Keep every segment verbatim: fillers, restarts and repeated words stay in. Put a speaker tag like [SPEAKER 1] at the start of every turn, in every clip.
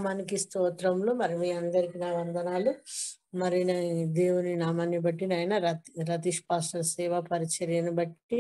[SPEAKER 1] నామానికి స్తోత్రములు. మరి మీ అందరికి నా వందనాలు. మరి నా దేవుని నామాన్ని బట్టి నాయన రత్ రతీష్ పాస్టర్ సేవా పరిచర్యను బట్టి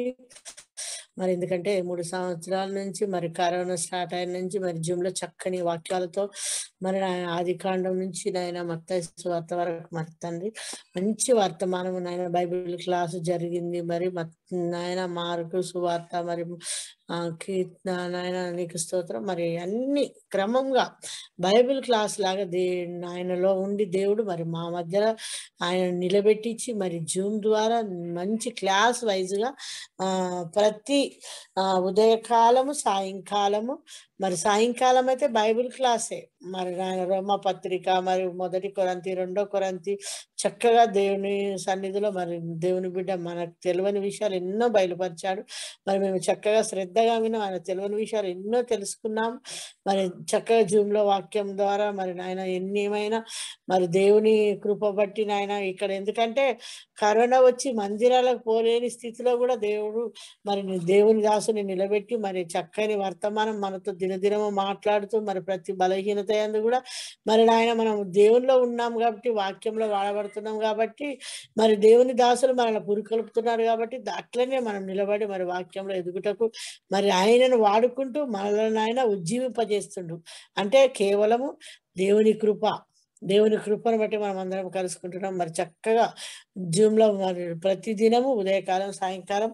[SPEAKER 1] మరి ఎందుకంటే మూడు సంవత్సరాల నుంచి మరి కరోనా స్టార్ట్ అయిన నుంచి మరి జూమ్ లో చక్కని వాక్యాలతో మరి ఆయన ఆది కాండం నుంచి నాయన మత్తయి సువార్త వరకు మరి తండ్రి మంచి వర్తమానం నాయన బైబిల్ క్లాసు జరిగింది. మరి నాయన మార్కు సువార్త మరి ఆ కీర్తన నాయన నీకు స్తోత్రం. మరి అన్ని క్రమంగా బైబిల్ క్లాస్ లాగా దే ఆయనలో ఉండి దేవుడు మరి మా మధ్యలో ఆయన నిలబెట్టించి మరి జూమ్ ద్వారా మంచి క్లాస్ వైజ్గా ఆ ప్రతి ఆ ఉదయకాలము సాయంకాలము మరి సాయంకాలం అయితే బైబిల్ క్లాసే మరి ఆయన రోమ పత్రిక మరి మొదటి కొరంతి రెండో కొరంతి చక్కగా దేవుని సన్నిధిలో మరి దేవుని బిడ్డ మనకు తెలియని విషయాలు ఎన్నో బయలుపరిచాడు. మరి మేము చక్కగా శ్రద్ధగా విన్నాం. ఆయన తెలియని విషయాలు ఎన్నో తెలుసుకున్నాం. మరి చక్కగా జూమ్ లో వాక్యం ద్వారా మరి నాయన ఎన్ని ఏమైనా మరి దేవుని కృప బట్టి నాయన ఇక్కడ ఎందుకంటే కరోనా వచ్చి మందిరాలకు పోలేని స్థితిలో కూడా దేవుడు మరి దేవుని దాసుని నిలబెట్టి మరి చక్కని వర్తమానం మనతో దినదినము మాట్లాడుతూ మరి ప్రతి బలహీనత యందు కూడా మరి నాయన మనం దేవునిలో ఉన్నాం కాబట్టి వాక్యంలో వాడబడుతున్నాం కాబట్టి మరి దేవుని దాసులు మనల్ని పురికొల్పుతున్నారు కాబట్టి అట్లనే మనం నిలబడి మరి వాక్యంలో ఎదుగుటకు మరి ఆయనను వాడుకుంటూ మనల్ని ఆయన ఉజ్జీవింపజేస్తుండు. అంటే కేవలము దేవుని కృప దేవుని కృపను బట్టి మనం అందరం కలుసుకుంటున్నాం. మరి చక్కగా జూమ్ లో మరి ప్రతి దినము ఉదయకాలం సాయంకాలం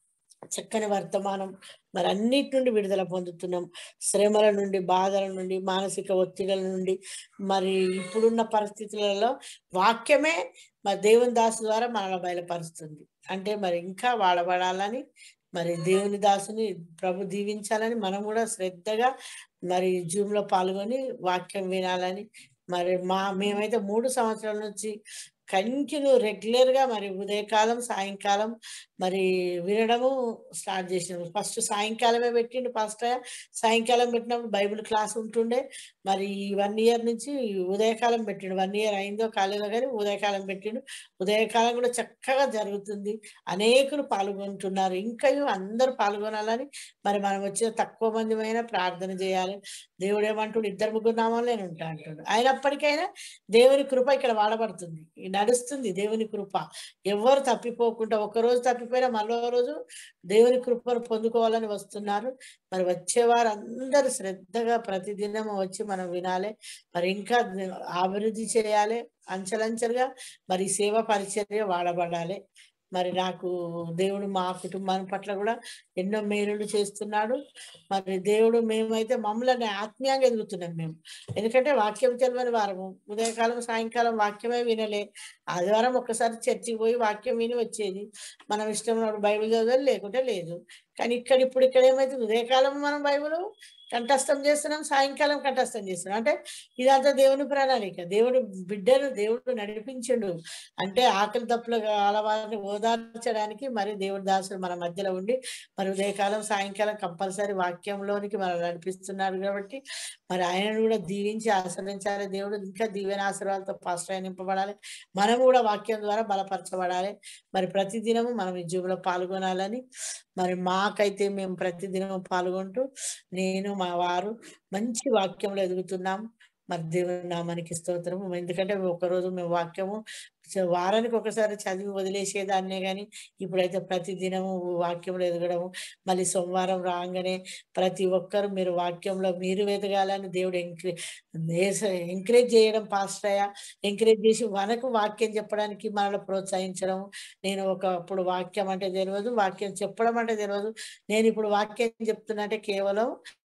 [SPEAKER 1] చక్కని వర్తమానం మరి అన్నిటి నుండి విడుదల పొందుతున్నాం. శ్రమల నుండి బాధల నుండి మానసిక ఒత్తిడిల నుండి మరి ఇప్పుడున్న పరిస్థితులలో వాక్యమే మరి దేవుని దాసు ద్వారా మనల్ని బయలుపరుస్తుంది. అంటే మరి ఇంకా వాడబడాలని మరి దేవుని దాసుని ప్రభు దీవించాలని మనం కూడా శ్రద్ధగా మరి జూమ్ లో పాల్గొని వాక్యం వినాలని మరి మా మేమైతే మూడు సంవత్సరాల నుంచి కంటిన్యూ రెగ్యులర్ గా మరి ఉదయకాలం సాయంకాలం మరి వినడము స్టార్ట్ చేసినాము. ఫస్ట్ సాయంకాలమే పెట్టిండు ఫస్ట్ సాయంకాలం పెట్టినప్పుడు బైబిల్ క్లాస్ ఉంటుండే. మరి వన్ ఇయర్ నుంచి ఉదయకాలం పెట్టిండు. వన్ ఇయర్ అయిందో కాలేదో కానీ ఉదయకాలం పెట్టిండు. ఉదయకాలం కూడా చక్కగా జరుగుతుంది. అనేకులు పాల్గొంటున్నారు. ఇంకా అందరూ పాల్గొనాలని మరి మనం వచ్చిన తక్కువ మంది అయినా ప్రార్థన చేయాలి. దేవుడు ఏమంటుండు, ఇద్దరు ముగ్గురు నామాలు నేను ఉంటా అంటుండు. అయినప్పటికైనా దేవుని కృప ఇక్కడ వాడబడుతుంది, నడుస్తుంది. దేవుని కృప ఎవరు తప్పిపోకుండా ఒక్కరోజు తప్పిపోయినా మరో రోజు దేవుని కృపను పొందుకోవాలని వస్తున్నారు. మరి వచ్చేవారు అందరూ శ్రద్ధగా ప్రతిదినం వచ్చి మనం వినాలి. మరి ఇంకా అభివృద్ధి చేయాలి. అంచెలంచెలుగా మరి సేవ పరిచర్య వాడబడాలి. మరి నాకు దేవుడు మా కుటుంబాన్ని పట్ల కూడా ఎన్నో మేలులు చేస్తున్నాడు. మరి దేవుడు మేమైతే మమ్మల్ని ఆత్మీయంగా ఎదుగుతున్నాం మేము. ఎందుకంటే వాక్యం తెలియని వారము ఉదయకాలం సాయంకాలం వాక్యమే వినలే. ఆదివారం ఒక్కసారి చర్చికి పోయి వాక్యం విని వచ్చేది. మనం ఇష్టం బైబిల్ చదవాలి లేకుంటే లేదు. కానీ ఇక్కడ ఇప్పుడు ఇక్కడ ఏమైతే ఉదయకాలం మనం బైబిల్ కంఠస్థం చేస్తున్నాం, సాయంకాలం కంఠస్థం చేస్తున్నాం. అంటే ఇదంతా దేవుని ప్రణాళిక. దేవుడు బిడ్డను దేవుడు నడిపించిండు. అంటే ఆకలి తప్పులు అలవారిని ఓదార్చడానికి మరి దేవుడి దాసులు మన మధ్యలో ఉండి మరి ఉదయకాలం సాయంకాలం కంపల్సరీ వాక్యంలోనికి మనం నడిపిస్తున్నారు. కాబట్టి మరి ఆయనను కూడా దీవించి ఆశ్రయించాలి. దేవుడు ఇంకా దీవెన ఆశీర్వాదాలతో పాస్టర్ నింపబడాలి. మనం కూడా వాక్యం ద్వారా బలపరచబడాలి. మరి ప్రతిదినము మనం ఈ జూమ్లో పాల్గొనాలని మరి మాకైతే మేము ప్రతిదినం పాల్గొంటూ నేను మా వారు మంచి వాక్యంలో ఎదుగుతున్నాం. మరి దేవుని నామానికి స్తోత్రము. ఎందుకంటే ఒకరోజు మేము వాక్యము వారానికి ఒకసారి చదివి వదిలేసేదాన్నే కానీ ఇప్పుడైతే ప్రతి దినము వాక్యంలో ఎదగడము. మళ్ళీ సోమవారం రాగానే ప్రతి ఒక్కరు మీరు వాక్యంలో మీరు ఎదగాలని దేవుడు ఎంకరేజ్ ఎంకరేజ్ చేయడం, పాస్టర్ అయ్యా ఎంకరేజ్ చేసి మనకు వాక్యం చెప్పడానికి మనల్ని ప్రోత్సహించడం. నేను ఒకప్పుడు వాక్యం అంటే తెలియదు, వాక్యం చెప్పడం అంటే తెలియదు. నేను ఇప్పుడు వాక్యం చెప్తున్నా అంటే కేవలం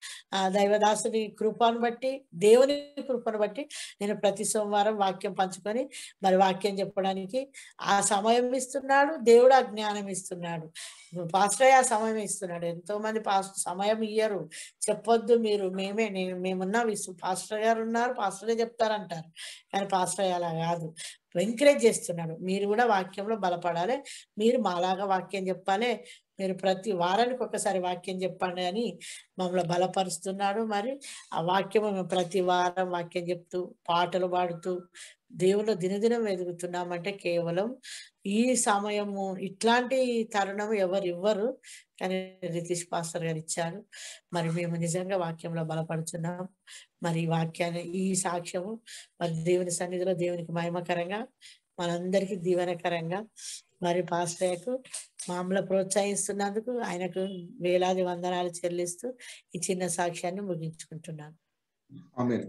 [SPEAKER 1] ఆ దైవదాసుని కృపను బట్టి దేవుని కృపను బట్టి నేను ప్రతి సోమవారం వాక్యం పంచుకొని మరి వాక్యం చెప్పడానికి ఆ సమయం ఇస్తున్నాడు. దేవుడు ఆ జ్ఞానం ఇస్తున్నాడు. పాస్టర్ ఆ సమయం ఇస్తున్నాడు. ఎంతో మంది పాస్టర్ సమయం ఇయ్యరు, చెప్పొద్దు మీరు మేమే నేను మేమున్నా పాస్టర్ గారు ఉన్నారు పాస్టరే చెప్తారంటారు. కానీ పాస్టర్ అలా కాదు, ఎంకరేజ్ చేస్తున్నాడు. మీరు కూడా వాక్యంలో బలపడాలి, మీరు మాలాగా వాక్యం చెప్పాలి, మీరు ప్రతి వారానికి ఒకసారి వాక్యం చెప్పండి అని మమ్మల్ని బలపరుస్తున్నాడు. మరి ఆ వాక్యం మేము ప్రతి వారం వాక్యం చెప్తూ పాటలు పాడుతూ దేవుళ్ళు దినదినం ఎదుగుతున్నామంటే కేవలం ఈ సమయము ఇట్లాంటి తరుణం ఎవరు ఇవ్వరు, కానీ రితీష్ పాస్టర్ గారు ఇచ్చారు. మరి మేము నిజంగా వాక్యంలో బలపడుతున్నాం. మరి వాక్యాన్ని ఈ సాక్ష్యము మరి దేవుని సన్నిధిలో దేవునికి మహిమకరంగా మనందరికీ దీవెనకరంగా మరి పాస్టర్కు మామూలు ప్రోత్సహిస్తున్నందుకు ఆయనకు వేలాది వందనాలు చెల్లిస్తూ ఈ చిన్న సాక్ష్యాన్ని ముగించుకుంటున్నాను.
[SPEAKER 2] ఆమేన్.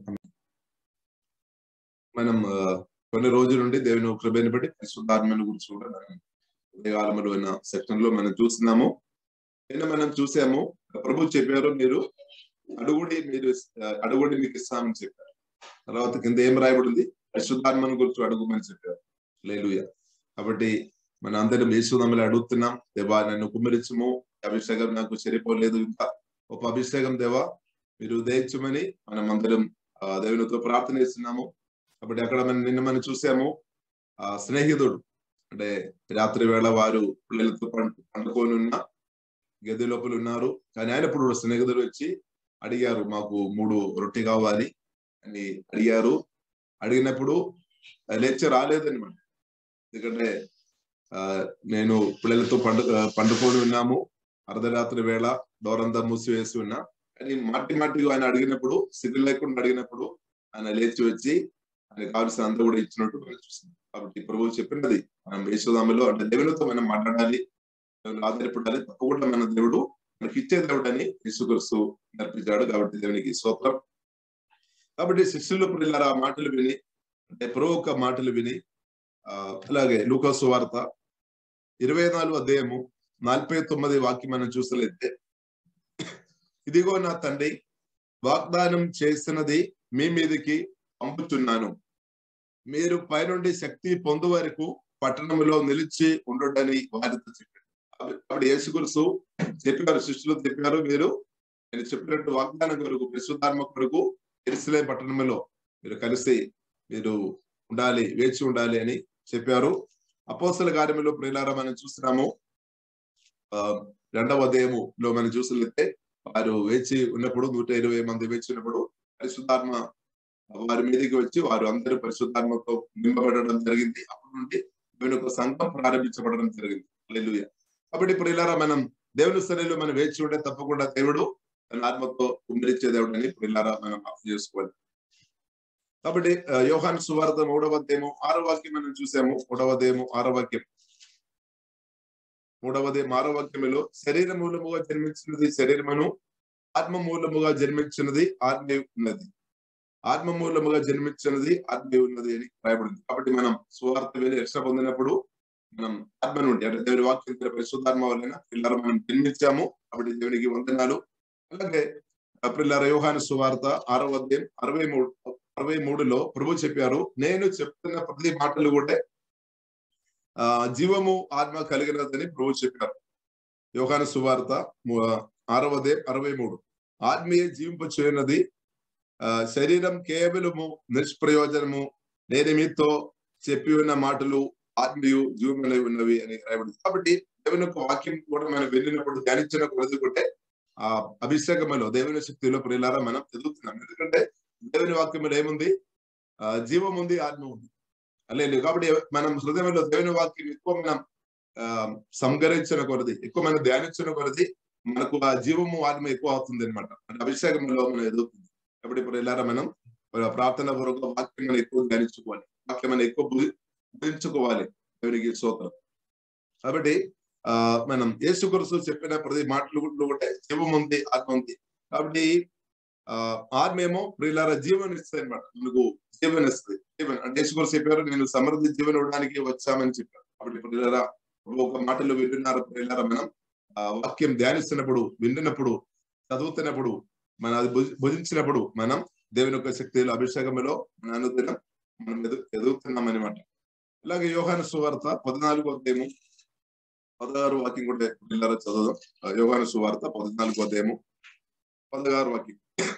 [SPEAKER 2] మనం కొన్ని రోజుల నుండి దేవుని కృపను బట్టి పరిశుద్ధాత్మను గురించి కూడా మనం ఉదయకాలంలో ఉన్న సెక్షన్ లో మనం చూస్తున్నాము. నిన్న మనం చూసాము, ప్రభు చెప్పారు మీరు అడుగుడి మీరు అడుగుడి మీకు ఇస్తామని చెప్పారు. తర్వాత కింద ఏం రాయబడింది, పరిశుద్ధాత్మను గురించి అడుగుమని చెప్పారు. హల్లెలూయా. కాబట్టి మన అందరం యేసునామములో అడుగుతున్నాం, దేవా నన్ను కుమ్మరించుము, అభిషేకం నాకు సరిపోలేదు, ఇంకా ఒక అభిషేకం దేవా మీరు దయచేయమని మనం అందరం దేవునితో ప్రార్థన చేస్తున్నాము. కాబట్టి అక్కడ మనం నిన్న మనం చూసాము, ఆ స్నేహితుడు అంటే రాత్రి వేళ వారు పిల్లలతో పండుకొని ఉన్న గది లోపల ఉన్నారు. కానీ ఆయనప్పుడు స్నేహితుడు వచ్చి అడిగారు, మాకు మూడు రొట్టె కావాలి అని అడిగారు. అడిగినప్పుడు లేచి రాలేదన్నమాట. ఎందుకంటే ఆ నేను పిల్లలతో పండు పండుకొని ఉన్నాము, అర్ధరాత్రి వేళ డోరంతా మూసివేసి ఉన్నా. కానీ మాటి మాటి ఆయన అడిగినప్పుడు, సిగ్గు లేకుండా అడిగినప్పుడు ఆయన లేచి వచ్చి ఆయన కావాల్సిన అంతా కూడా ఇచ్చినట్టు మనం చూస్తున్నాం. కాబట్టి ప్రభువు చెప్పినది మనం యేసునామములో అంటే దేవునితో మనం మాట్లాడాలి, ఆధారపడాలి. తప్పకుండా మన దేవుడు మనకి ఇచ్చే దేవుడు అని యేసుక్రీస్తు నేర్పించాడు. కాబట్టి దేవునికి స్తోత్రం. కాబట్టి శిష్యులు పిల్లల మాటలు విని అంటే ప్రభు యొక్క మాటలు విని ఆ అలాగే లూకా సువార్త ఇరవై నాలుగు అధ్యాయము నలభై తొమ్మిది వాక్యం మనం చూసలేస్తే, ఇదిగో నా తండ్రి వాగ్దానం చేసినది మీ మీదకి పంపుతున్నాను, మీరు పైనుండి శక్తి పొందు వరకు పట్టణంలో నిలిచి ఉండొద్దని వారితో చెప్పారు. అప్పుడు యేసుక్రీస్తు చెప్పారు, శిష్యులు చెప్పారు, మీరు నేను చెప్పినట్టు వాగ్దానం కొరకు పరిశుద్ధాత్మ కొరకు యెరూషలేము పట్టణంలో మీరు కలిసి మీరు ఉండాలి, వేచి ఉండాలి అని చెప్పారు. అపోస్తల కార్యములో ప్రియులారా మనం చూస్తున్నాము, ఆ రెండవ అధ్యాయములో మనం చూసినట్లయితే వారు వేచి ఉన్నప్పుడు నూట ఇరవై మంది వేచి ఉన్నప్పుడు పరిశుద్ధాత్మ వారి మీదకి వచ్చి వారు అందరూ పరిశుద్ధాత్మతో నింపబడడం జరిగింది. అప్పటి నుండి దేవుని యొక్క సంఘం ప్రారంభించబడడం జరిగింది. హల్లెలూయా. కాబట్టి ఇప్పుడు ఇలా మనం దేవుని సన్నిధిలో మనం వేచి ఉంటే తప్పకుండా దేవుడు తన ఆత్మతో కుమ్మరించే దేవుడు అని ఇప్పుడు ఇలా మనం అర్థం చేసుకోవాలి. కాబట్టి యోహాను సువార్త మూడవ అధ్యాయము ఆరో వాక్యం మనం చూసాము. మూడవ అధ్యాయము ఆరో వాక్యం మూడవ అధ్యాయం ఆరో వాక్యములో శరీర మూలముగా జన్మించినది శరీరమును, ఆత్మ మూలముగా జన్మించినది ఆత్మ ఉన్నది, ఆత్మ మూలముగా జన్మించినది ఆత్మ ఉన్నది అని రాయబడింది. కాబట్టి మనం సువార్త వేళ రక్షణ పొందినప్పుడు మనం ఆత్మ నుండి అంటే దేవుని వాక్యం పరిశుద్ధాత్మ వలన పిల్లలు మనం జన్మించాము. కాబట్టి దేవునికి వందనాలు. అలాగే పిల్లల యోహాను సువార్త ఆరో అధ్యాయం అరవై మూడు అరవై మూడులో ప్రభు చెప్పారు, నేను చెప్తున్న ప్రతి మాటలు కూడా ఆ జీవము ఆత్మ కలిగినదని ప్రభు చెప్పారు. యోహాను సువార్త ఆరో అధ్యాయం అరవై మూడు ఆత్మీయ జీవింప చేయనది ఆ శరీరం కేవలము నిష్ప్రయోజనము, నేను మీతో చెప్పి ఉన్న మాటలు ఆత్మీయు జీవమై ఉన్నవి అని రాయబడింది. కాబట్టి దేవుని యొక్క వాక్యం కూడా మనం వెళ్ళినప్పుడు ధ్యానించిన కొద్దికుంటే ఆ అభిషేకములో దేవుని శక్తిలో ప్రియులారా మనం ఎదుగుతున్నాం. ఎందుకంటే దేవుని వాక్యంలో ఏముంది, ఆ జీవం ఉంది, ఆత్మ ఉంది. లేదు కాబట్టి మనం హృదయంలో దేవుని వాక్యం ఎక్కువ మనం ఆ సంగరించిన కొలది, ఎక్కువ మనం ధ్యానించిన కొలది మనకు ఆ జీవము ఆత్మ ఎక్కువ అవుతుంది అనమాట. అంటే అభిషేకంలో మనం ఎదుగుతుంది. కాబట్టి ఇప్పుడు వెళ్ళారా మనం ప్రార్థన పూర్వక వాక్యం మనం ఎక్కువ ధ్యానించుకోవాలి, వాక్యం మనం ఎక్కువ బుధించుకోవాలి. దేవునికి స్తోత్రం. కాబట్టి ఆ మనం యేసుక్రీస్తు చెప్పిన ప్రతి మాటలు కూడా జీవం ఉంది, ఆత్మ ఉంది. కాబట్టి ఆ ఆత్మేమో ప్రియులారా జీవనం ఇస్తుంది అనమాట, మనకు జీవనం ఇస్తుంది. జీవన్ అంటే యేసుక్రీస్తు చెప్పారు, నేను సమృద్ధి జీవనం ఇవ్వడానికి వచ్చామని చెప్పారు. కాబట్టి ప్రియులారా ఒక మాటలు వింటున్నారు ప్రియులారా, మనం ఆ వాక్యం ధ్యానిస్తున్నప్పుడు, వింటున్నప్పుడు, చదువుతున్నప్పుడు, మనం అది భుజించినప్పుడు మనం దేవుని యొక్క శక్తిలో అభిషేకంలో మన అనుదినం మనం ఎదు ఎదుగుతున్నాం అనమాట. ఇలాగే యోహాను సువార్త పద్నాలుగో అధ్యాయము పదహారు వాక్యం కూడా పిల్లల చదువుదాం. యోహాను సువార్త పద్నాలుగో అధ్యాయము పదహారు వాక్యం.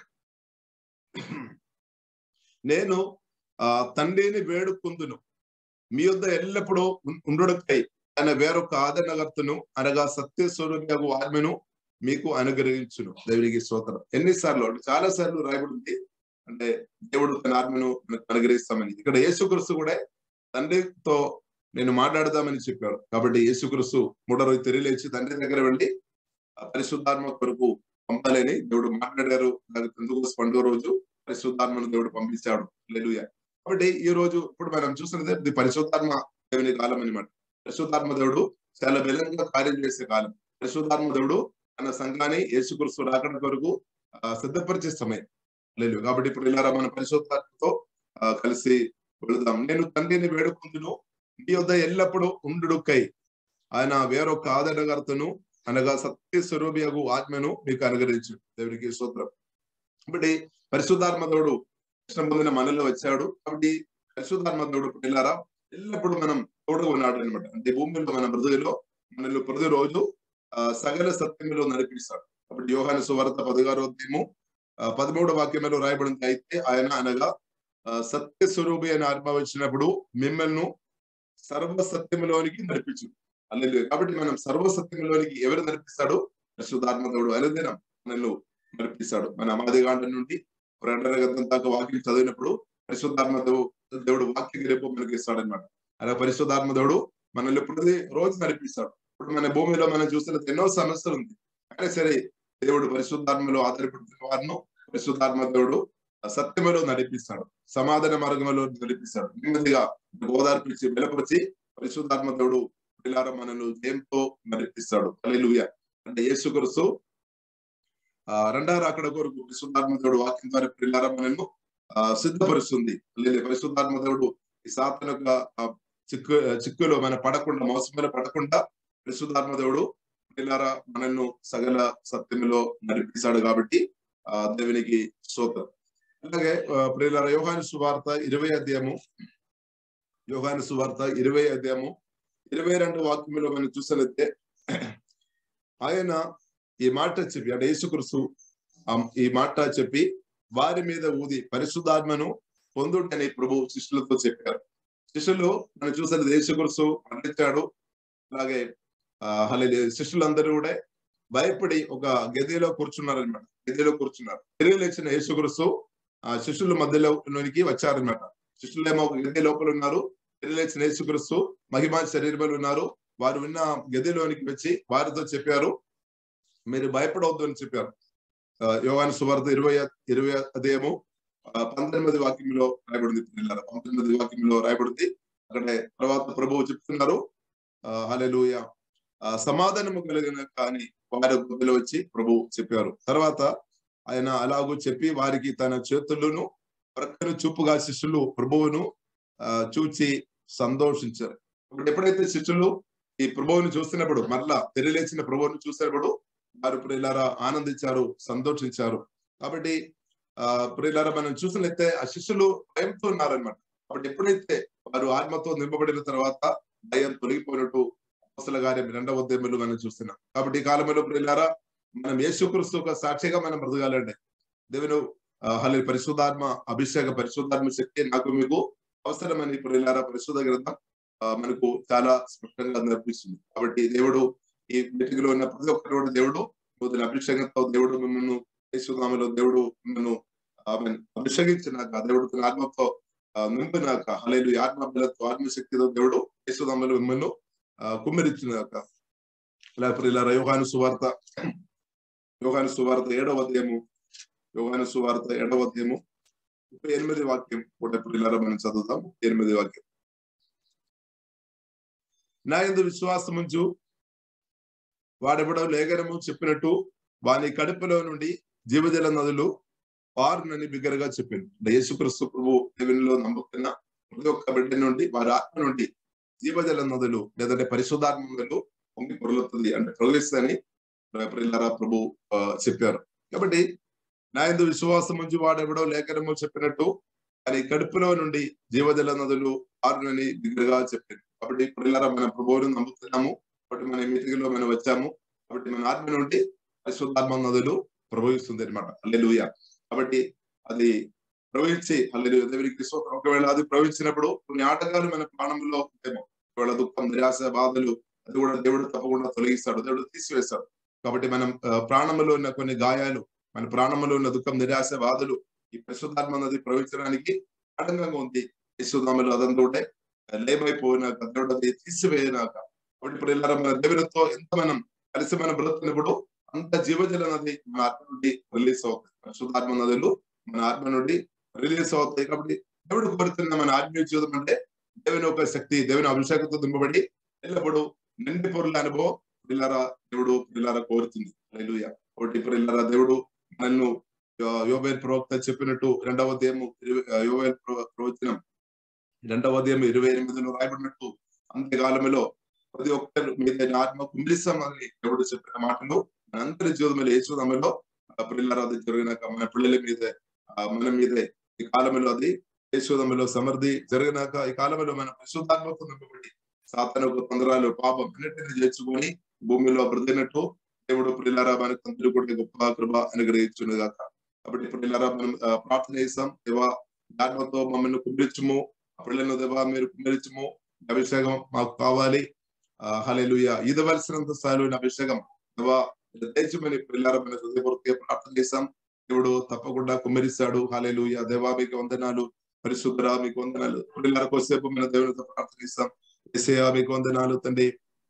[SPEAKER 2] నేను ఆ తండ్రిని వేడుకుందును, మీ యొద్ద ఎల్లప్పుడూ ఉండుటకై ఆయన వేరొక ఆదరణకర్తను అనగా సత్యస్వరూపియగు ఆత్మను మీకు అనుగ్రహించును. దేవునికి స్తోత్రం. ఎన్నిసార్లు అంటే చాలా సార్లు రాయబడింది అంటే దేవుడు తన ఆత్మను అనుగ్రహిస్తామని. ఇక్కడ యేసుక్రీస్తు కూడా తండ్రితో నేను మాట్లాడదామని చెప్పాడు. కాబట్టి యేసుక్రీస్తు మూడో రోజు తిరిగి తండ్రి దగ్గర వెళ్ళి పరిశుద్ధాత్మ కొరకు పంపాలని దేవుడు మాట్లాడారు. పెంతెకోస్తు పండుగ రోజు పరిశుద్ధాత్మను దేవుడు పంపించాడు. హల్లెలూయా. కాబట్టి ఈ రోజు ఇప్పుడు మనం చూస్తున్నది ఇది పరిశుద్ధాత్మ దేవుని కాలం అన్నమాట. పరిశుద్ధాత్మ దేవుడు చాలా బలంగా కార్యం చేసే కాలం. పరిశుద్ధాత్మ దేవుడు తన సంఘాన్ని యేసుక్రీస్తు రాకడ కొరకు సిద్ధపరిచే సమయం. హల్లెలూయా. కాబట్టి ఇప్పుడు ఇలా మన పరిశుద్ధాత్మతో కలిసి వెళదాం. నేను తండ్రిని వేడుకుందును మీ వద్ద ఎల్లప్పుడూ ఉండుడుకై ఆయన వేరొక ఆదరణకర్తను అనగా సత్య స్వరూపియగు ఆత్మను మీకు అనుగ్రహించు. దేవునికి స్తోత్రం. కాబట్టి పరిశుద్ధాత్మ దేవుడు కృష్ణ పొందిన మనలో వచ్చాడు. కాబట్టి పరిశుద్ధాత్మ దేవుడు పిల్లారా ఎల్లప్పుడు మనం తోడుగా ఉన్నాడు అనమాట. అంటే భూమిలో మన హృదయంలో మనలో ప్రతిరోజు ఆ సకల సత్యంలో నడిపిస్తాడు. కాబట్టి యోహాను సువార్త పదహారో అధ్యాయము పదమూడవ వాక్యంలో రాయబడింది. అయితే ఆయన అనగా సత్య స్వరూపి అని ఆత్మ వచ్చినప్పుడు మిమ్మల్ని సర్వ సత్యంలోనికి నడిపించు. హల్లెలూయా. కాబట్టి మనం సర్వ సత్యంలోనికి ఎవరు నడిపిస్తాడు? పరిశుద్ధాత్మ దేవుడు అనుదినం మనల్ని నడిపిస్తాడు. మన ఆదికాండం నుండి రెండవ గ్రంథం దాకా వాక్యం చదివినప్పుడు పరిశుద్ధాత్మ దేవుడు వాక్య గ్రహింపు మనకి ఇస్తాడు అనమాట. అలా పరిశుద్ధాత్మ దేవుడు మనల్ని ప్రతి రోజు నడిపిస్తాడు. ఇప్పుడు మన భూమిలో మనం చూస్తున్న ఎన్నో సమస్యలు ఉంది. అయినా సరే దేవుడు పరిశుద్ధాత్మలో ఆధారపడుతున్న వారిను పరిశుద్ధాత్మ దేవుడు సత్యములో నడిపిస్తాడు. సమాధాన మార్గంలో నడిపిస్తాడు. నెమ్మదిగా ఓదార్పిచ్చి బలపరిచి పరిశుద్ధాత్మ దేవుడు పిల్లారా మనల్ని జయంతో నడిపిస్తాడు. హల్లెలూయా. అంటే యేసుక్రీస్తు ఆ రెండవ రాకడ కొరకు పరిశుద్ధాత్మ దేవుడు వాక్యం ద్వారా పిల్లారా మనల్ని ఆ సిద్ధపరుస్తుంది. లేదా పరిశుద్ధాత్మ దేవుడు ఈ సాతాను యొక్క చిక్కు చిక్కులో మన పడకుండా మోసంలో పడకుండా పరిశుద్ధాత్మ దేవుడు పిల్లారా మనల్ని సకల సత్యములో నడిపిస్తాడు. కాబట్టి ఆ దేవునికి స్తోత్రం. అలాగే ప్రియులారా యోహాను సువార్త ఇరవై అధ్యాయము యోహాను సువార్త ఇరవై అధ్యాయము ఇరవై రెండు వాక్యంలో మనం చూసినట్లయితే ఆయన ఈ మాట చెప్పి అంటే యేసుక్రీస్తు ఈ మాట చెప్పి వారి మీద ఊది పరిశుద్ధాత్మను పొందుటని ప్రభు శిష్యులతో చెప్పారు. శిష్యులు మనం చూసినది యేసుక్రీస్తు మరణించాడు. అలాగే ఆ హల్లెలూయా శిష్యులందరూ కూడా భయపడి ఒక గదిలో కూర్చున్నారనమాట. గదిలో కూర్చున్నారు. తిరిగి లేచిన యేసుక్రీస్తు ఆ శిష్యుల మధ్యలోనికి వచ్చారనమాట. శిష్యులేమో ఒక గది లోపల ఉన్నారు. తిరిగి లేచిన యేసుక్రీస్తు మహిమ శరీరంలో ఉన్నారు. వారు ఉన్న గదిలోనికి వచ్చి వారితో చెప్పారు, మీరు భయపడవద్దు అని చెప్పారు. యోహాను సువార్త ఇరవై ఇరవై అధ్యాయము పంతొమ్మిది వాక్యంలో రాయబడింది. పంతొమ్మిది వాక్యంలో రాయబడింది. అక్కడ తర్వాత ప్రభువు చెప్తున్నారు హల్లెలూయా సమాధానము కలిగిన కానీ వారి గదిలో వచ్చి ప్రభు చెప్పారు. తర్వాత ఆయన అలాగూ చెప్పి వారికి తన చేతులను ప్రక్కను చూపుగా శిష్యులు ప్రభువును ఆ చూచి సంతోషించారు. ఇప్పుడు ఎప్పుడైతే శిష్యులు ఈ ప్రభువుని చూసినప్పుడు మరలా తెరలేచిన ప్రభువుని చూసినప్పుడు వారు ప్రియులారా ఆనందించారు, సంతోషించారు. కాబట్టి ఆ ప్రియులారా మనం చూసినట్లయితే ఆ శిష్యులు భయంతో ఉన్నారనమాట. కాబట్టి ఎప్పుడైతే వారు ఆత్మతో నింపబడిన తర్వాత భయం తొలగిపోయినట్టు అపోస్తలుల కార్యం రెండవ అధ్యాయంలో మనం చూస్తున్నాం. కాబట్టి ఈ కాలంలో ప్రియులారా మనం యేసుక్రీస్తు ఒక సాక్షిగా మనం బ్రతకాలండి. దేవుడు హల్లెలూయా పరిశుద్ధాత్మ అభిషేక పరిశుద్ధాత్మ శక్తి నాకు మీకు అవసరమని ప్రియులారా పరిశుద్ధ గ్రంథం మనకు చాలా స్పష్టంగా నేర్పిస్తుంది. కాబట్టి దేవుడు ఈ మీటింగ్ లో ఉన్న ప్రతి ఒక్కరు కూడా దేవుడు నూతన అభిషేకంతో దేవుడు మిమ్మల్ని యేసునామములో దేవుడు మిమ్మల్ని అభిషేకించినాక దేవుడు తన ఆత్మతో నింపినాక హల్లెలూయా ఆత్మ బలతో ఆత్మశక్తితో దేవుడు యేసునామములో మిమ్మల్ని కుమ్మరించినాక లేకపోతే ఇలా యోహాను సువార్త యోహాను సువార్త ఏడవ అధ్యాయము యోహాను సువార్త ఏడవ అధ్యాయము ముప్పై ఎనిమిది వాక్యం కూడా ఇప్పుడు ఇలా మనం చదువుతాం. ముప్పై ఎనిమిది వాక్యం. నా యందు విశ్వాసముంచు వాడెవడో లేఖనము చెప్పినట్టు వాని కడుపులో నుండి జీవజల నదులు పారునని బిగ్గరగా చెప్పింది. యేసుక్రీస్తు ప్రభు దేవునిలో నమ్ముతున్న ప్రతి ఒక్క బిడ్డ నుండి వారి ఆత్మ నుండి జీవజల నదులు లేదంటే పరిశుద్ధాత్మ నదులు పొంగి పొరలుతుంది అంటే ప్రవహిస్తని ప్రియులారా ప్రభు చెప్పారు. కాబట్టి నా యందు విశ్వాసం ఉంచి వాడెవడో లేఖనము చెప్పినట్టు వారి కడుపులో నుండి జీవజల నదులు పారునని బిగ్గరగా చెప్పింది. కాబట్టి ప్రియులారా మన ప్రభువును నమ్ముతున్నాము. కాబట్టి మన మీటింగ్ లో మనం వచ్చాము. కాబట్టి మన ఆత్మ నుండి పరిశుద్ధాత్మ నదులు ప్రవహిస్తుంది అనమాట. హల్లెలూయా. కాబట్టి అది ప్రవహించి హల్లెలూయా దేవునికి స్తోత్రం. ఒకవేళ అది ప్రవహించినప్పుడు కొన్ని ఆటగాలు మన ప్రాణంలో ఏమో ఒకవేళ దుఃఖం నిరాశ బాధలు అది కూడా దేవుడు తప్పకుండా తొలగిస్తాడు, దేవుడు తీసివేస్తాడు. కాబట్టి మనం ప్రాణంలో ఉన్న కొన్ని గాయాలు మన ప్రాణంలో ఉన్న దుఃఖం నిరాశ బాధలు ఈ పరిశుద్ధాత్మ నది ప్రవహించడానికి ఆటంకంగా ఉంది. యేసునామములో అదంతా ఉంటే లేమైపోయినాక దేవుడు అది తీసివేయనాక కాబట్టి ఇప్పుడు ఇలా మన దేవునితో ఎంత మనం కలిసి మనం బ్రతుకున్నప్పుడు అంత జీవజల నది మన ఆత్మ నుండి రిలీజ్ అవుతాయి. పరిశుద్ధాత్మ నదులు మన ఆత్మ నుండి రిలీజ్ అవుతాయి. కాబట్టి దేవుడు కోరుతున్న మన ఆత్మీయ జీవితం అంటే దేవుని ఒక శక్తి, దేవుని అభిషేకంతో దింపబడి ఎల్లప్పుడూ నిండి పొరుల అనుభవం పిల్లరా దేవుడు పిల్లరా కోరుతుంది. హల్లెలూయా. కాబట్టి ఇప్పుడు పిల్లరా దేవుడు నన్ను యోబేల్ ప్రవక్త చెప్పినట్టు రెండవ అధ్యాయము యోబేల్ ప్రవచనం రెండవ అధ్యాయం ఇరవై ఎనిమిదిలో రాయబడినట్టు అంత్యకాలంలో ప్రతి ఒక్కరు మీద ఆత్మ కుమిలిస్తామని దేవుడు చెప్పిన మాటలు మనందరి జీవితంలో యేసునామములో పిల్లరా అది జరిగినాక మన పిల్లల మీదే మన మీదే ఈ కాలంలో అది యేసునామములో సమృద్ధి జరిగినాక ఈ కాలంలో మన పరిశుద్ధాత్మతో నింపబడి సాతానుకు తొందరలు పాపం అన్నిటిని చేర్చుకొని భూమిలో బ్రతికినట్టు దేవుడు పిల్లరా మనకు తండ్రి కూడా గొప్ప కృప అనుగ్రహించును గాక. కాబట్టి ఇప్పుడు పిల్లరా మనం ప్రార్థన చేస్తాం. దేవా ఆత్మతో మమ్మల్ని కుమిలించుము, పిల్లలను దేవా మీరు కుమిలించుము, అభిషేకం మాకు కావాలి. ఆ హల్లెలూయా. ఇదవలసినంత స్థాయిలో అభిషేకం దేవా దయచేయమని పిల్లరా మన హృదయపూర్వకంగా ప్రార్థన చేస్తాం. దేవుడు తప్పకుండా కుమ్మరిస్తాడు. హల్లెలూయా. దేవా మీకు వందనాలు, పరిశుద్ధుడా మీకు వందనాలు. పిల్లల కోసేపు మన దేవునితో ప్రార్థన చేస్తాం. యేసయ్యా మీకు వందనాలు తండ్రి.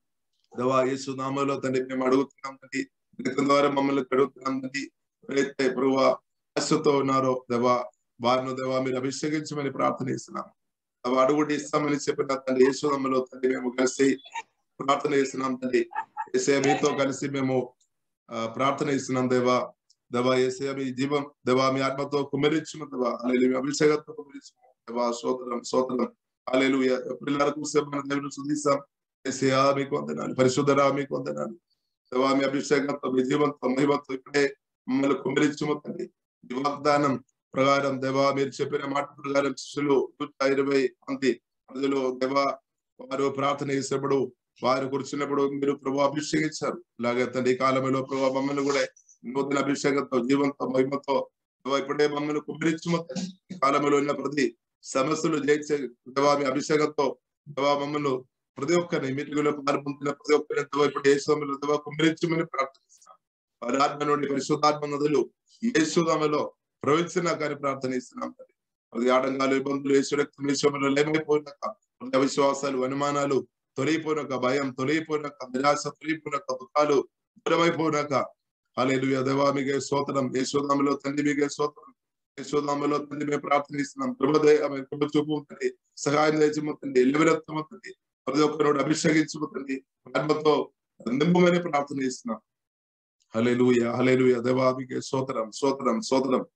[SPEAKER 2] దేవా యేసు నామములో తండ్రి మేము అడుగుతున్నాం తండ్రి, రక్తం ద్వారా మమ్మల్ని కడుగుతున్నాం తండ్రి. ఎవరైతే ప్రభువా ఆశతో ఉన్నారో దేవా వారిని దేవా మీరు అభిషేకించమని ప్రార్థన చేస్తున్నాం. దేవా అడుగుడి ఇస్తామని చెప్పిన తండ్రి యేసు నామములో తండ్రి మేము కలిసి ప్రార్థన చేస్తున్నాం తండ్రి. యేసయ్యా మీతో కలిసి మేము ఆ ప్రార్థన చేస్తున్నాం దేవా. దేవా యేసయ్యా మీ జీవం దేవా మీ ఆత్మతో కుమ్మరించుము దేవా. హల్లెలూయా. అభిషేకంతో కుమ్మరించుము దేవా. స్తోత్రం స్తోత్రం. హల్లెలూయా. పిల్లలకు మన దేవుని స్తుతిస్తాం. యేసయ్యా మీకు వందనాలు, పరిశుద్ధరా మీకు వందనాలు. దేవా మీ అభిషేకంతో మీ జీవంతో మహిమతో ఇప్పుడే మమ్మల్ని కుమ్మరించుము తండ్రి. ఈ వాగ్దానం ప్రకారం దేవా మీరు చెప్పిన మాట ప్రకారం శిష్యులు నూట ఇరవై మంది అందులో దేవా వారు ప్రార్థన చేసినప్పుడు వారు కూర్చున్నప్పుడు మీరు ప్రభు అభిషేకించారు. ఇలాగే తండ్రి ఈ కాలంలో ప్రభు మమ్మల్ని కూడా నూతన అభిషేకంతో జీవంతో మహిమతో ఇప్పుడే మమ్మల్ని కుమ్మరించుము తండ్రి. ఈ కాలంలో ఉన్న ప్రతి సమస్యలు జయించే దేవా మీ అభిషేకంతో దేవా మమ్మల్ని ప్రతి ఒక్కరిని మీటింగులో పాల్పొందిన ప్రతి ఒక్కరిని దేవా ఇప్పుడు యేసునామములో దేవా కుమ్మరించమని ప్రార్థిస్తున్నాం. వారి ఆత్మ నుండి పరిశుద్ధాత్మ నదులు యేసునామములో ప్రవహించిన కానీ ప్రార్థన ఇస్తున్నాం. అది ఆటంకాలు ఇబ్బందులు యేసు రక్తం విషయంలో లేమైపోయినాక అవిశ్వాసాలు అనుమానాలు తొలగిపోయినాక భయం తొలగిపోయినాక నిరాశ తొలగిపోయినాక దుఃఖాలు దూరమైపోయినాక హల్లెలూయా. దేవా మీకే స్తోత్రం. యేసునామములో తండ్రి మీకే స్తోత్రం. యేసునామములో తండ్రి మేము ప్రార్థనిస్తున్నాం. కృపదయ కృప చూపు తండ్రి, సహాయం దయచేయమని ఎలివరత్వం తండ్రి, ప్రతి ఒక్కరు అభిషేకించబోతుంది ఆత్మతో నింపమని ప్రార్థన చేస్తున్నాం. హల్లెలూయా హల్లెలూయా. దేవా మీకే స్తోత్రం స్తోత్రం స్తోత్రం.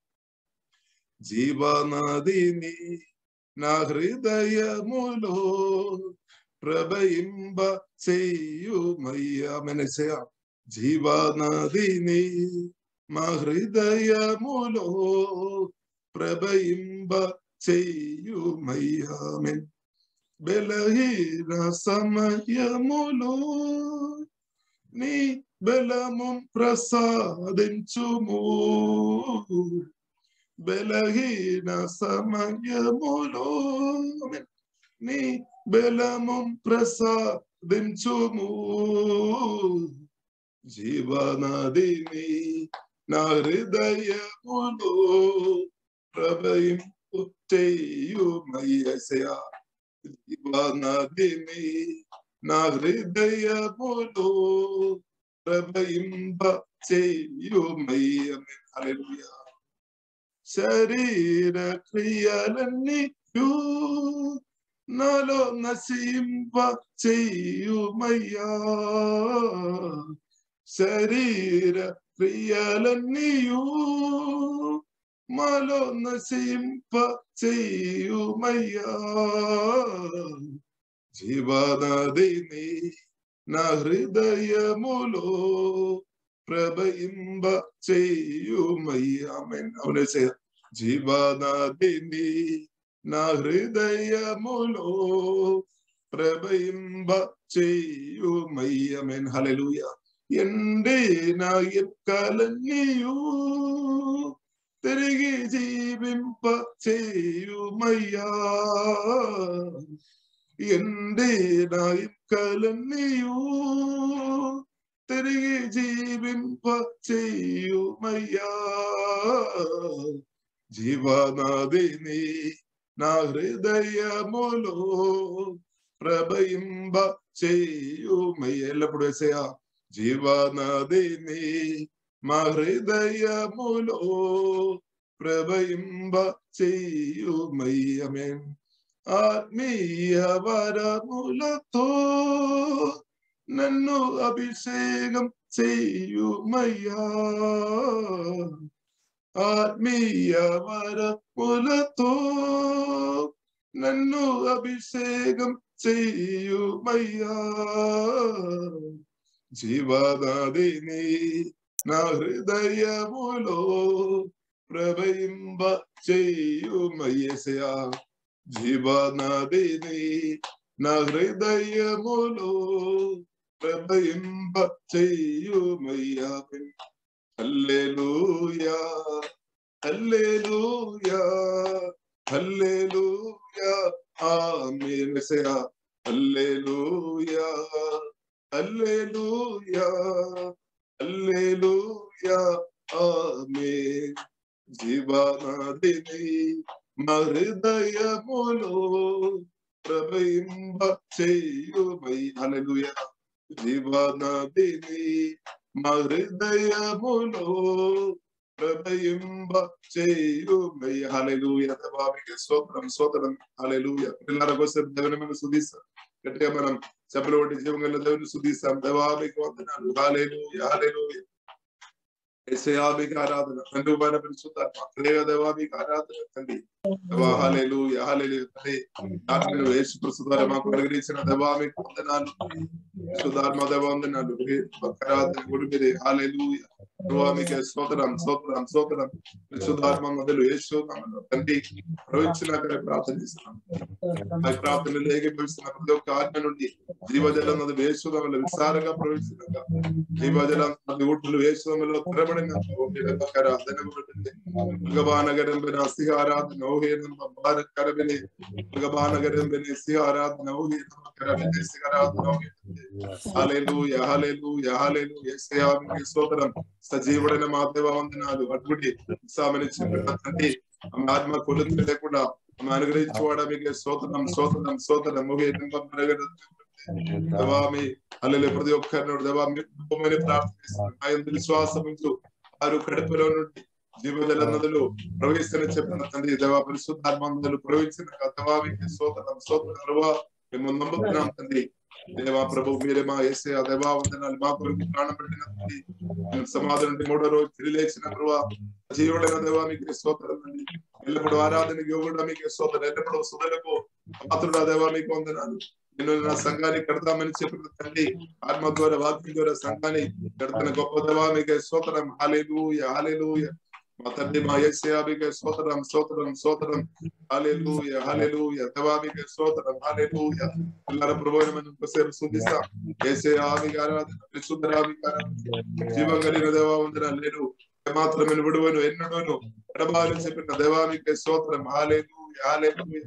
[SPEAKER 2] జీవనదిని నా హృదయములో ప్రభయింబ చేయుమయ్యా. మెనసయా జీవనదిని మా హృదయములో ప్రభయింబ చేయుమయ్యా. మెన్ బలహీన సమయములో నీ బలము ప్రసాదించుము. బలహీన సమయములో నీ బలము ప్రసాదించుము. జీవనదిని నా హృదయములో ప్రవహింపు చేయుమయ్యా. జీవనదిని నా హృదయములో ప్రవహింప చేయుమయ్యా. హల్లెలూయా. శరీర క్రియలన్నీ నాలో నశింప చేయుమయ్యా. శరీర క్రియలన్నీ మాలో నశింప చేయుమయ్యా. జీవనదిని నా హృదయములో ప్రభయింబ చేయుమయ్యా. అవునే జీవనదిని నా హృదయములో ప్రభయింబ చేయుమయ్యా. హల్లెలూయా. ఎండిన ఎక్కలన్నీయు తిరిగి జీవింప చేయుమయ్యా. ఎండిన ఎక్కలన్నీయు తిరిగి జీవింప చేయుమయ్యా. జీవనదిని నా హృదయములో ప్రభయింబ చేయుమయ్య. ఎల్లప్పుడు యేసయ్యా జీవనదిని మా హృదయములో ప్రభయింబ చేయుమయ్య. ఆమేన్. ఆత్మీయ వరములతో నన్ను అభిషేకం చేయుమయ్యా. ఆత్మీయ వరములతో నన్ను అభిషేకం చేయుమయ్యా. జీవనదిని నా హృదయములో ప్రభయింబ చేయుమయ్యేసయా. జీవనదిని నా హృదయములో ప్రభయింబ చేయుమయ్యా. హల్లెలూయా హల్లెలూయా హల్లెలూయా ఆమేన్. యేసయ్యా హల్లెలూయా హల్లెలూయా హల్లెలూయా ఆమేన్. జీవనదిని మా హృదయములో ప్రభయింబ చేయుమయ్య. హల్లెలూయా. జీవనదిని మా హృదయములో ప్రభయింబ చేయుమయ్య. హల్లెలూయా. దేవానికి స్తోత్రం స్తోత్రం. హల్లెలూయా. పిల్లల కోసం దేవుని మనం స్తుతిస్తాం. గట్టిగా మనం చెప్పలు కొట్టి జీవంగా దేవుని స్తుతిస్తాం. దేవానికి వందనాలు. హల్లెలూయా హల్లెలూయా. యేసయ్యా మీకు ఆరాధన. తండ్రి పైన పరిశుద్ధాత్మ దేవా మీకు ఆరాధన తండ్రి. దేవా హల్లెలూయా హల్లెలూయా. తండ్రి ఆత్మను యేసుక్రీస్తు ద్వారా మాకు అనుగ్రహించిన దేవా మీకు వందనాలు. పరిశుద్ధాత్మ దేవా వందనాలు. ఆరాధన గుడిమిది. హల్లెలూయా. దేవా మీకు స్తోత్రం స్తోత్రం స్తోత్రం. పరిశుద్ధాత్మ మొదలు యేసు నామములో తండ్రి ప్రవచించినాకనే ప్రార్థిస్తున్నాం. ఆ ప్రార్థనలు ఏకీభవిస్తున్న ప్రతి ఒక్క ఆత్మ నుండి జీవజలం అది యేసు నామములో విస్తారంగా ప్రవహించినాక జీవజలం అది ఊటలు యేసు నామములో తెరబడిన ఆరాధన గుడిమిది. భగవానగరం బిన సిహ ఆరాధన ఓహేనం భారత్ కరబిని. భగవానగరం బిన సిహ ఆరాధన ఓహేనం కరబిని సిహ ఆరాధన ఓహేనం. హల్లెలూయా హల్లెలూయా హల్లెలూయా. యేసయ్యా మీకు స్తోత్రం. సజీవుడైన మా దేవా వందనాలు. అటువంటి సామని చెప్పిన తండ్రి ఆత్మ కొలుత లేకుండా అనుగ్రహించువాడ మీకు స్తోత్రం స్తోత్రం స్తోత్రం. దేవామి హల్లెలూయా. ప్రతి ఒక్కరిని దేవామి ప్రార్థిస్తున్నాం. విశ్వాసం ఉంచు వారు కడుపులో నుండి జీవజల నదులు ప్రవహిస్తున్న చెప్పిన తండ్రి దేవా పరిశుద్ధాత్మ నదులు ప్రవహించిన దేవానికి స్తోత్రం స్తోత్రం. మేము నమ్ముతున్నాం తండ్రి. దేవా ప్రభు మీరే మా యేసయ్యా దేవా వందనాలు. మా కొరకు ప్రాణం పెట్టిన తండ్రి. సమాధి నుండి మూడో రోజు తిరిగి లేచిన ప్రభా జీవుడైన దేవా మీకు స్తోత్రం తండ్రి. ఎల్లప్పుడు ఆరాధనకి యోగుడా మీకు స్తోత్రం. ఎల్లప్పుడు సుధలకు పాత్రుడా దేవా మీకు వందనాలు. నేను నా సంఘాన్ని కడతామని చెప్పిన తండ్రి ఆత్మ ద్వారా వాక్యం ద్వారా సంఘాన్ని కడుతున్న గొప్ప దేవా మీకు స్తోత్రం. హల్లెలూయా హల్లెలూయా. మా తండ్రి మా యేసయ్యా మీకు స్తోత్రం స్తోత్రం స్తోత్రం. హల్లెలూయా హల్లెలూయా. దేవా మీకు స్తోత్రం. హల్లెలూయా. పిల్లల ప్రభువుని మనం ఒకసారి స్తుతిస్తాం. యేసయ్యా మీకు ఆరాధన. పరిశుద్ధుడా మీకు ఆరాధన. జీవం కలిగిన దేవా వందనాలు. నేను మాత్రమే విడువను ఎన్నడూను ఎడబాలని చెప్పిన దేవా మీకు స్తోత్రం. హల్లెలూయా హల్లెలూయా.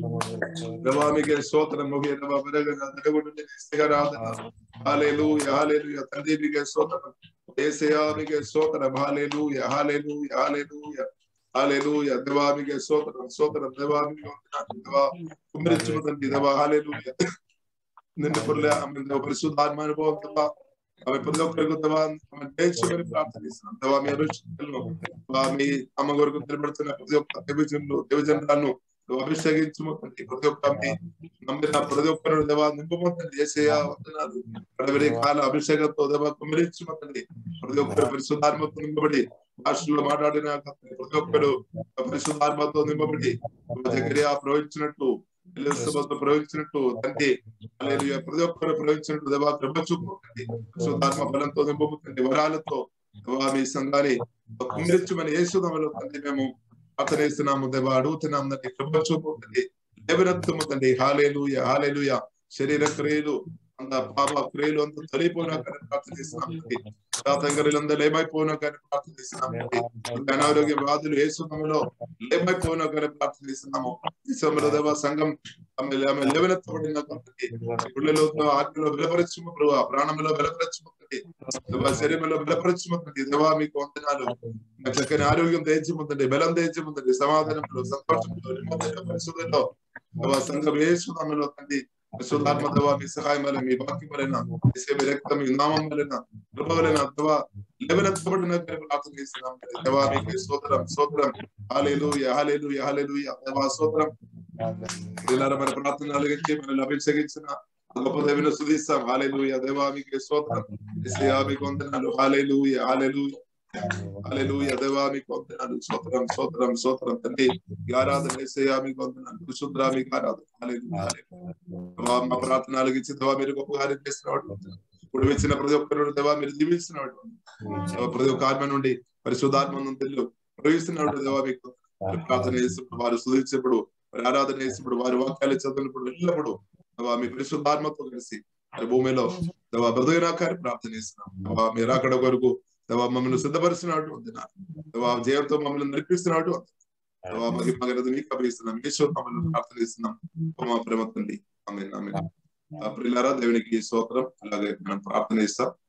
[SPEAKER 2] దేవా మీకు స్తోత్రం. దేవా బరగన దడగుడుని స్థిరారాధన. హల్లెలూయా హల్లెలూయా. తండ్రి మీకు స్తోత్రం. యేసయ్యా మీకు స్తోత్రం. హల్లెలూయా హల్లెలూయా హల్లెలూయా హల్లెలూయా. దేవా మీకు స్తోత్రం స్తోత్రం. దేవా మీకు వందనాలు. దేవా కుమ్మరించు తండ్రి దేవా. హల్లెలూయా. నిన్ను పొర్లే ఆమె పరిశుద్ధాత్మ అనుభవం దేవా ఆమె ప్రతి ఒక్కరికి దేవా దేశమని ప్రార్థిస్తున్నాం. దేవా మీ అభిషేకంలో మీ అమ్మ కొరకు నిలబడుతున్న ప్రతి ఒక్క దేవజనులు దేవజనులను అభిషేకించము తండ్రి. ప్రతి ఒక్క మీ నమ్మిన ప్రతి ఒక్కరు దేవా నింపమంతండి. యేసయ్యా వందనాలు. కడవరి కాల అభిషేకంతో దేవా కుమ్మరించము తండ్రి. ప్రతి ఒక్కరు పరిశుద్ధాత్మతో నింపబడి భాషల్లో మాట్లాడిన ప్రతి ఒక్కరు పరిశుద్ధాత్మతో నింపబడి జకరియా ప్రవహించినట్టు ఎలిజబెత్ ప్రవహించినట్టు తండ్రి హల్లెలూయా. ప్రతి ఒక్కరు ప్రవహించినట్టు దేవా కృప చూపుతండి. పరిశుద్ధాత్మ బలంతో నింపబుతండి. వరాలతో దేవా మీ సంఘాన్ని కుమ్మరించమని యేసు నామములో తండ్రి మేము ప్రార్థనిస్తున్నాము దేవా. అడుగుతున్నాం తండ్రి. కృప చూపుతండి. లేవనెత్తము తండ్రి. హల్లెలూయా హల్లెలూయా. శరీర క్రియలు అంత పాప క్రియలు అంత తొలిపోయినా కానీ ప్రార్థిస్తున్నాం తండ్రి. తాతంగరులందరూ ఏమైపోయినా కానీ ప్రార్థిస్తున్నాం తండ్రి. అనారోగ్య వ్యాధులు యేసు నామములో లేమైపోయినా కానీ ప్రార్థిస్తున్నాము. ఈ సమయంలో దేవా సంఘం ఆమె ఆమె లేవనెత్తబడిన తండ్రి. గుళ్ళలో ఆత్మలో బలపరచుము ప్రభువా. ప్రాణంలో బలపరచుము తండ్రి. దేవా శరీరంలో బలపరచుము తండ్రి. దేవా మీకు వందనాలు. చక్కని ఆరోగ్యం దయచి పొందండి, బలం దయచి పొందండి, సమాధానంలో, సంతోషంలో, నెమ్మదిలో, పరిశుద్ధంలో సంఘం యేసునామములో తండ్రి పరిశుద్ధాత్మ దేవా మీ సహాయం వలన, మీ వాక్యం వలన, యేసే మీ రక్తం, మీ నామం వలన, కృప వలన దేవా లేవనెత్తబడిన ప్రార్థన చేస్తున్నాం దేవా. మీకు స్తోత్రం స్తోత్రం. హల్లెలూయా హల్లెలూయా హల్లెలూయా దేవా స్తోత్రం. మన ప్రార్థన అలిగించి మనల్ని అభిషేకించిన గొప్ప దేవుని స్తుతిస్తాం. హల్లెలూయా దేవా మీకు స్తోత్రం. యేసయ్యా మీకు వందనాలు. హల్లెలూయా హల్లెలూయా హల్లెలూయా దేవా మీకు వందనాలు. స్తోత్రం స్తోత్రం స్తోత్రం తండ్రి. ఈ ఆరాధన యేసయ్యా మీకు వందనాలు. పరిశుద్ధ మీకు ఆరాధన. హల్లెలూయా దేవా మా ప్రార్థన అలిగించి దేవా మీరు గొప్ప కార్యం చేస్తున్నవాడు. ఇప్పుడు ఇచ్చిన ప్రతి ఒక్కరు దేవా మీరు దీవిస్తున్నవాడు. ప్రతి ఒక్క ఆత్మ నుండి పరిశుద్ధాత్మ నుండి ప్రవేశిస్తున్నాడు దేవా. మీకు ప్రార్థన చేసినప్పుడు, వారు స్తుతించినప్పుడు, వారి ఆరాధన చేసినప్పుడు, వారి వాక్యాలు చదివినప్పుడు ఎల్లప్పుడు దేవా మీ పరిశుద్ధాత్మతో కలిసి వారి భూమిలో దేవా బ్రతుకునాకారి ప్రార్థన చేస్తున్నాం దేవా. మీరు అక్కడ వరకు దేవా మమ్మల్ని సిద్ధపరుస్తున్నాడు అంటున్నారు దేవా. జయంతో మమ్మల్ని నడిపిస్తున్నాడు దేవా. మహిమ ఘనత మీకు అప్పగిస్తున్నాం. ఈశ్వర్ మమ్మల్ని ప్రార్థన చేస్తున్నాం మా ప్రేమ తండ్రి. ఆమేన్ ఆమేన్. ప్రియులారా దేవునికి స్తోత్రం. అలాగే మనం ప్రార్థన చేస్తాం.